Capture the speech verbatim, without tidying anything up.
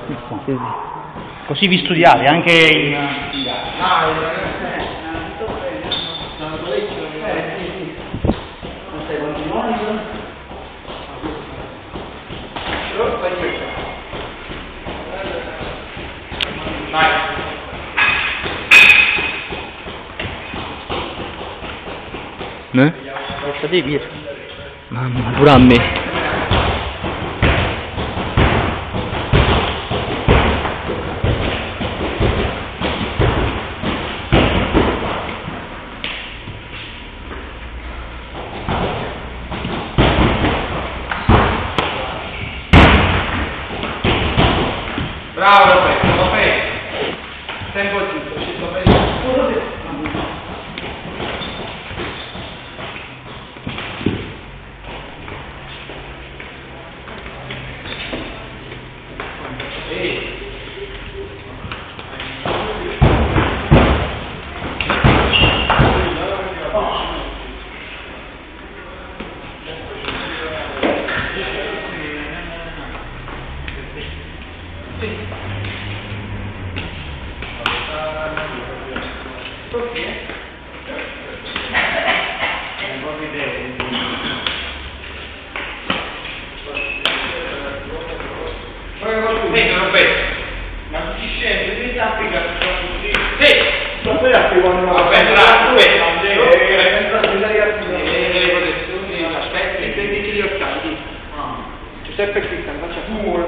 Così vi studiate anche in... Ne? Lasciate via. Mamma, pure a me. Bravo Roberto, Roberto. Tempo giusto, ci sto vedendo. Ma tu ci scendi, devi applicare tutti. Sì! Ma poi applicano la pensa, le protezioni, aspetta, intendi gli occhiali. Giuseppe Cristian, faccia